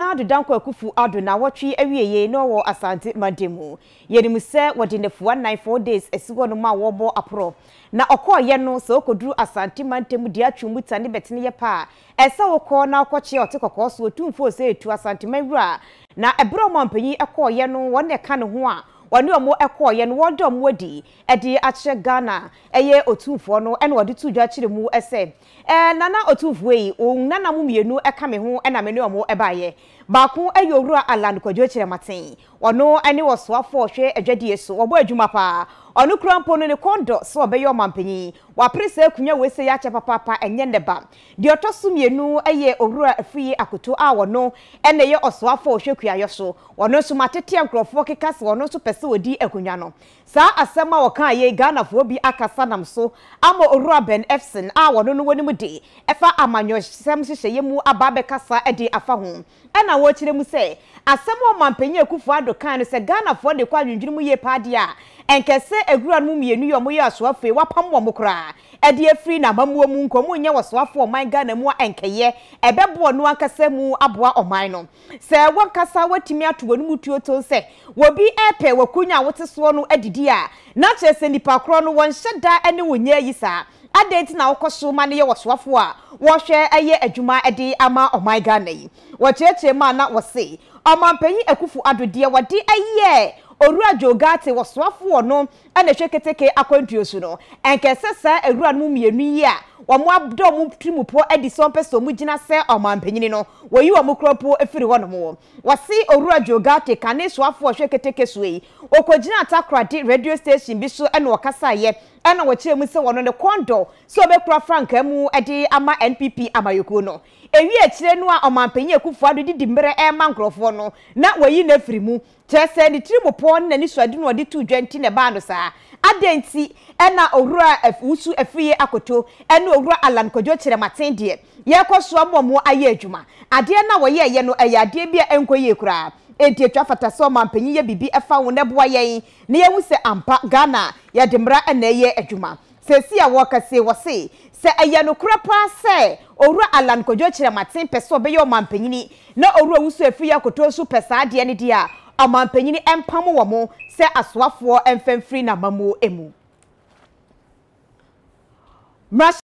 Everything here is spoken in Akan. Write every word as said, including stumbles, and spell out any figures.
Nana Danko Akufo-Addo na watwi awieye no wo asante mademu yenimu se wodi ne one nine four days esigo no ma wo bo apro na okoye no so okoduru asante mademu dia twumuta ne betene ye pa ese wokọ na okoche otekọkọ so otumfo se etu asante mawura na ebro mampanyi ekoye no wonne ka ne ho a wani omo ekoye no wodo mwodi edi ache Ghana eye otumfo no ene wodi tudwa chire mu ese eh nana otumfo yi o nana mu mienu eka me ho ena me ne omo ebaye baako eye owura aland kwadwo chire maten ono ene wosoafo hwe adwadie so obo adwuma pa onu krampo no ne kondo so obeyo mampanyi wa prese kunya wese ya che papa pa enye ndeba de otoso mienu eye owura Afriyie Akoto a wono ene ye osoafo hwe kuayo so wono so matete ankrofo kekase wono so pese odi akunwa no sa asema woka ye Ghana fo bi akasa nam so ama owura ben Ephson a wono no woni mu de efa amanyo sem hyehyeye mu aba be kasa ede afa ho ena wo kire mu se asema mampanyi Akufo-Addo kan no se Ghana fo de kwa dwundwunu mu ye paade a enkese egura no mienu yo mo ye asoafo wapam wo mokra ede afri na mamuo mu nkomo nye wosoafo oman Ghana mu enkeye ebebo no ankasa mu aboa oman no se wankasa watimi atowo no mutuo to se wobi epe wakunya wote so no adidi a na chese nipa kro no won hyeda ene wonya yi sa adenti na wokoso ma ne ye wosoafo a wo hwe eye adwuma ede ama oman Ghana yi wo cheche ma na wo se omampanyi Akufo-Addo de wodi eye Orua gov't wosoafo no ene hweketeke akwantuo so no enkese sa ewura no mienu yi a wo mo abdo mo trimupo edison peso mu gina se omampanyini no wo yi wo mo kropo efiri ho no mo wasi orua gov't kane soafo hweketeke so yi okogina atakrade radio station bi so ene wakasa ye ene wo kire mu se wono ne kondo so obekura franka mu ede ama N P P amayoko no ewi akire no a omampanyi Akufo-Addo didi mbere e ma nkrofo no na wayi na firi mu chese ni trimupo na ni swade no de tu dwanti ne ba no sa adenti ena owura usu Afriyie Akoto ena owura alan kwadwo kire maten de ye koso amomo aye adwuma ade na wo ye ye no ayade bia enkoye kura enti atwa fata so mampanyi ye bibi efa wo ne boa ye ne ye hu se ampa Ghana ye demra ena ye adwuma sesi a wo kase wo se se eye no kura pa se owura alan kwadwo kire maten pese obeyo mampanyi na owura usu Afriyie Akoto so pesa ade ne dia amampanyini empamo wo mo se asoafo emfemfiri na mamu emu.